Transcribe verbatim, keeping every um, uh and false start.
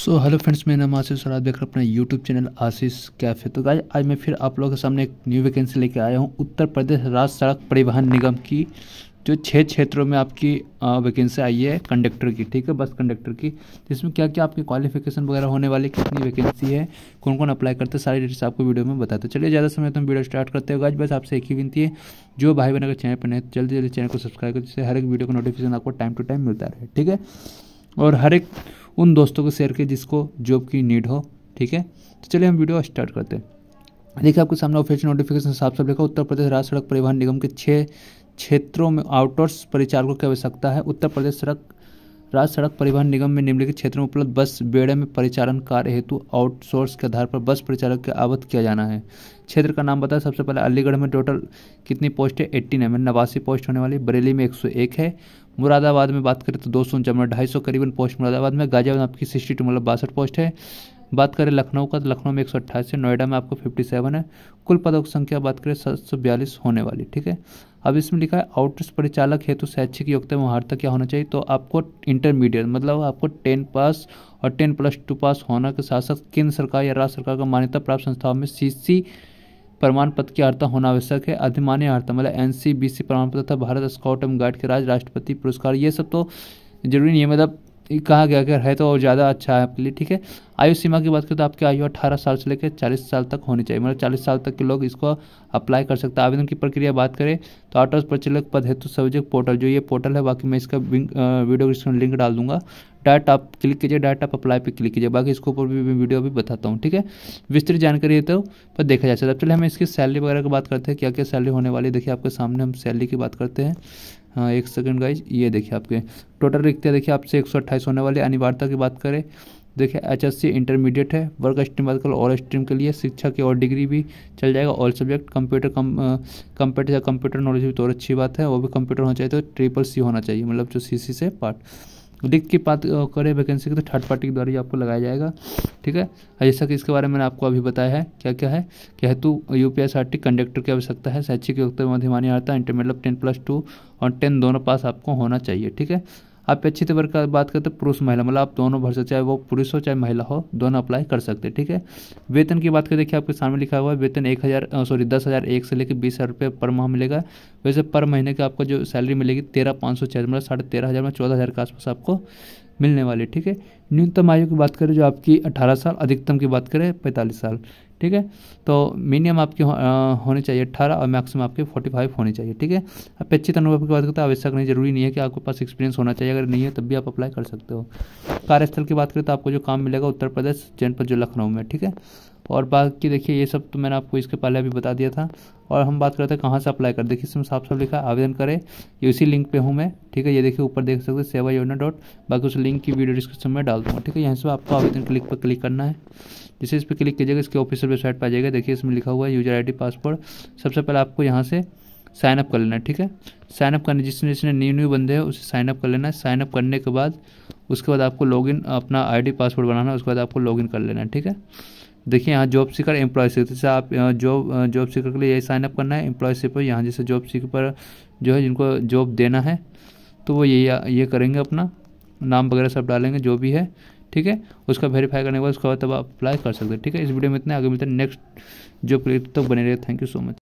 So hello friends, मेरा नाम आशीष और आप देख रहे हैं अपना यूट्यूब चैनल आशीष कैफ़े। तो गाइस आज मैं फिर आप लोगों के सामने एक न्यू वैकेंसी लेके आया हूँ। उत्तर प्रदेश राज्य सड़क परिवहन निगम की जो छः क्षेत्रों में आपकी वैकेंसी आई है कंडक्टर की, ठीक है, बस कंडक्टर की। जिसमें क्या क्या आपकी क्वालिफिकेशन वगैरह होने वाली, कितनी वैकेंसी है, कौन कौन अप्लाई करते हैं, सारी डिटेल्स आपको वीडियो में बताते हैं। चलिए ज़्यादा समय तो हम वीडियो स्टार्ट करते हैं। गाइस बस आपसे एक ही विनती है, जो भाई बहन अगर चैनल पर नए तो जल्दी जल्दी चैनल को सब्सक्राइब करें, जिससे हर एक वीडियो का नोटिफिकेशन आपको टाइम टू टाइम मिलता रहे, ठीक है। और हर एक उन दोस्तों को शेयर करें जिसको जॉब की नीड हो, ठीक है। तो चलिए हम वीडियो स्टार्ट करते हैं। देखिए आपके सामने ऑफिशियल नोटिफिकेशन साफ साफ लिखा, उत्तर प्रदेश राज्य सड़क परिवहन निगम के छः क्षेत्रों में आउटसोर्स परिचालकों की आवश्यकता है। उत्तर प्रदेश सड़क राज्य सड़क परिवहन निगम में निम्नलिखित क्षेत्रों में उपलब्ध बस बेड़े में परिचालन कार्य हेतु आउटसोर्स के आधार पर बस परिचालक के आवत किया जाना है। क्षेत्र का नाम बताया। सबसे पहले अलीगढ़ में टोटल कितनी पोस्ट है, एट्टी नाइन में नवासी पोस्ट होने वाली। बरेली में एक सौ एक है। मुरादाबाद में बात करें तो दो सौ उनचावन ढाई सौ करीबन पोस्ट मुरादाबाद में। गाजियाबाद में आपकी सिक्सटी टू मतलब बासठ पोस्ट है। बात करें लखनऊ का तो लखनऊ में एक सौ अट्ठाईस है। नोएडा में आपको फिफ्टी सेवन है। कुल पदों की संख्या बात करें सात सौ बयालीस होने वाली, ठीक है। अब इसमें लिखा है आउटसोर्स परिचालक हेतु शैक्षिक योग्यता मुहारता क्या होना चाहिए, तो आपको इंटरमीडिएट मतलब आपको टेन पास और टेन प्लस टू पास होने के साथ साथ केंद्र सरकार या राज्य सरकार का मान्यता प्राप्त संस्थाओं में सीसी प्रमाण पत्र की अर्हता होना आवश्यक है। अधिमान्य अर्हता मतलब एनसीबीसी प्रमाण पत्र तथा भारत स्काउट एवं गाइड के राज्य राष्ट्रपति पुरस्कार, ये सब तो जरूरी नहीं है, मतलब कहा गया अगर है तो और ज़्यादा अच्छा है आपके लिए, ठीक है। आयु सीमा की बात करें तो आपकी आयु अठारह साल से लेकर चालीस साल तक होनी चाहिए, मतलब चालीस साल तक के लोग इसको अप्लाई कर सकते हैं। आवेदन की प्रक्रिया बात करें तो आउटसोर्स परिचालक पद हेतु सवजक पोर्टल, जो ये पोर्टल है, बाकी मैं इसका वीडियो डिस्क्रिप्शन लिंक डाल दूंगा। डायरेक्ट आप क्लिक कीजिए, डायरेक्ट आप अप्लाई पे क्लिक कीजिए, बाकी इसके ऊपर भी मैं वीडियो भी बताता हूँ, ठीक है। विस्तृत जानकारी है तो पर देखा जा सकता है। चलिए हम इसकी सैलरी वगैरह की बात करते हैं, क्या क्या सैलरी होने वाली है। देखिए आपके सामने हम सैलरी की बात करते हैं। हाँ एक सेकंड गाइज, ये देखिए आपके टोटल रिक्तियाँ देखिए आपसे एक सौ अट्ठाईस होने वाली। अनिवार्यता की बात करें देखिए एच एस सी इंटरमीडिएट है। वर्ग स्ट्रीम बात करें ऑल स्ट्रीम के लिए शिक्षा की और डिग्री भी चल जाएगा। ऑल सब्जेक्ट कंप्यूटर कम कंप्यूटर या कंप्यूटर नॉलेज भी तो और अच्छी बात है, वो भी कंप्यूटर होना चाहिए, तो ट्रिपल सी होना चाहिए, मतलब जो सी सी से पार्ट। लिख की बात करें वैकेंसी की तो थर्ड पार्टी के द्वारा ही आपको लगाया जाएगा, ठीक है। जैसा कि इसके बारे में मैंने आपको अभी बताया है क्या क्या है कि हेतु यूपीएसआरटी कंडक्टर की आवश्यकता है। शैक्षिक योग्यता मध्यमानी अर्हता इंटर मतलब टेन प्लस टू और टेन दोनों पास आपको होना चाहिए, ठीक है। आप अच्छी वर्ग का बात करते हैं पुरुष महिला मतलब आप दोनों भर से, चाहे वो पुरुष हो चाहे महिला हो, दोनों अप्लाई कर सकते हैं, ठीक है। वेतन की बात करें देखिए आपके सामने लिखा हुआ है वेतन एक हज़ार सॉरी दस हज़ार एक से लेकर बीस हज़ार रुपये पर माह मिलेगा। वैसे पर महीने का आपको जो सैलरी मिलेगी तेरह पाँच सौ चार मतलब साढ़े तेरह हज़ार में चौदह हज़ार के आसपास आपको मिलने वाली, ठीक है। न्यूनतम आयु की बात करें जो आपकी अठारह साल, अधिकतम की बात करें पैंतालीस साल, ठीक है। तो मिनिमम आपकी हो, आ, होनी चाहिए अट्ठारह और मैक्सिमम आपके पैंतालीस होनी चाहिए, ठीक है। अपेक्षित अनुभव की बात करते हैं आवश्यक नहीं, जरूरी नहीं है कि आपके पास एक्सपीरियंस होना चाहिए, अगर नहीं है तब भी आप अप्लाई कर सकते हो। कार्यस्थल की बात करें तो आपको जो काम मिलेगा उत्तर प्रदेश जनपद जो लखनऊ में, ठीक है। और बाकी देखिए ये सब तो मैंने आपको इसके पहले अभी बता दिया था। और हम बात करते हैं कहाँ से अप्लाई कर, देखिए इसमें साफ साफ लिखा है आवेदन करें, ये उसी लिंक पे हूँ मैं, ठीक है। ये देखिए ऊपर देख सकते हैं सेवा योजना डॉट, बाकी उस लिंक की वीडियो डिस्क्रिप्शन में डाल दूँगा, ठीक है। यहाँ से आपको आवेदन क्लिक पर क्लिक करना है। जैसे इस पर क्लिक कीजिएगा इसके ऑफिशियल वेबसाइट पर आ जाएगा। देखिए इसमें लिखा हुआ है यूजर आई डी पासवर्ड। सबसे पहले आपको यहाँ से साइन अप कर लेना है, ठीक है। साइन अप करने जिसने जिसने न्यू न्यू बंदे हैं उसे साइन अप कर लेना है। साइन अप करने के बाद उसके बाद आपको लॉगिन अपना आईडी पासवर्ड बनाना है, उसके बाद आपको लॉगिन कर लेना है, ठीक है। देखिए यहाँ जॉब सीकर एम्प्लॉय सीकर, जैसे आप जॉब जॉब सीकर के लिए यही साइन अप करना है। एम्प्लॉय पर यहाँ जैसे जॉब सीकर पर जो है जिनको जॉब देना है तो वो ये ये करेंगे, अपना नाम वगैरह सब डालेंगे जो भी है, ठीक है। उसका वेरीफाई करने के बाद उसके बाद तब आप अप्लाई कर सकते हैं, ठीक है। इस वीडियो में इतना, आगे मिलते हैं नेक्स्ट जॉब के लिए, तब बने रहे। Thank you so much.